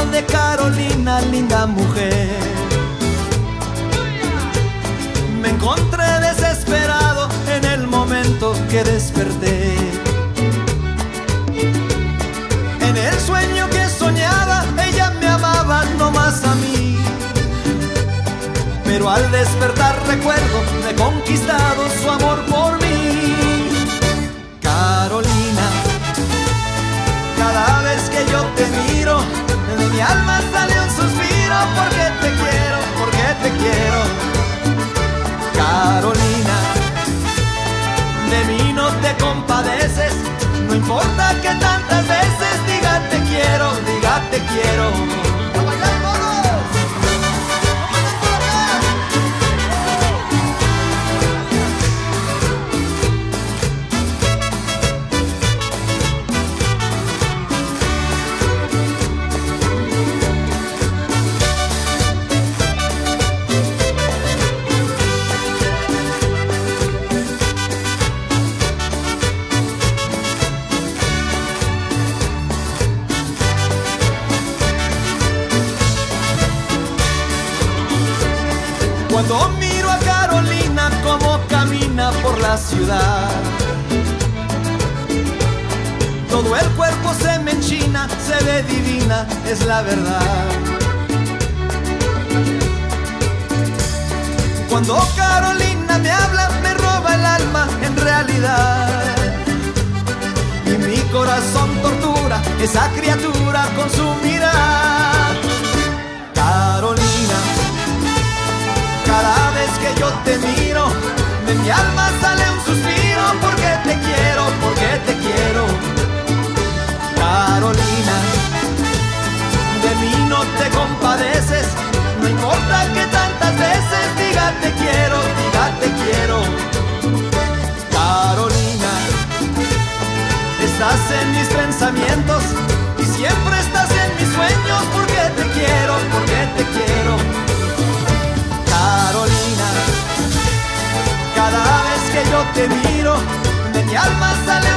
enamorado de Carolina, linda mujer. Me encontré desesperado en el momento que desperté. En el sueño que soñaba, ella me amaba no más a mí. Pero al despertar recuerdo de conquistado su amor por mí. Carolina, cada vez que yo te miro, de mi alma sale un suspiro, porque te quiero, porque te quiero. Carolina, de mí no te compadeces, no importa que tantas veces diga te quiero, diga te quiero. Cuando miro a Carolina como camina por la ciudad, todo el cuerpo se me enchina, se ve divina, es la verdad. Cuando Carolina me habla, me roba el alma en realidad. Y mi corazón tortura esa criatura con su mirada. Carolina, cada vez que yo te miro, de mi alma sale un suspiro, porque te quiero, porque te quiero. Carolina, de mí no te compadeces, no importa que tantas veces diga te quiero, diga te quiero. Carolina, estás en mis pensamientos y siempre estás en mis sueños, porque te quiero, porque te quiero. Carolina, cada vez que yo te miro, de mi alma sale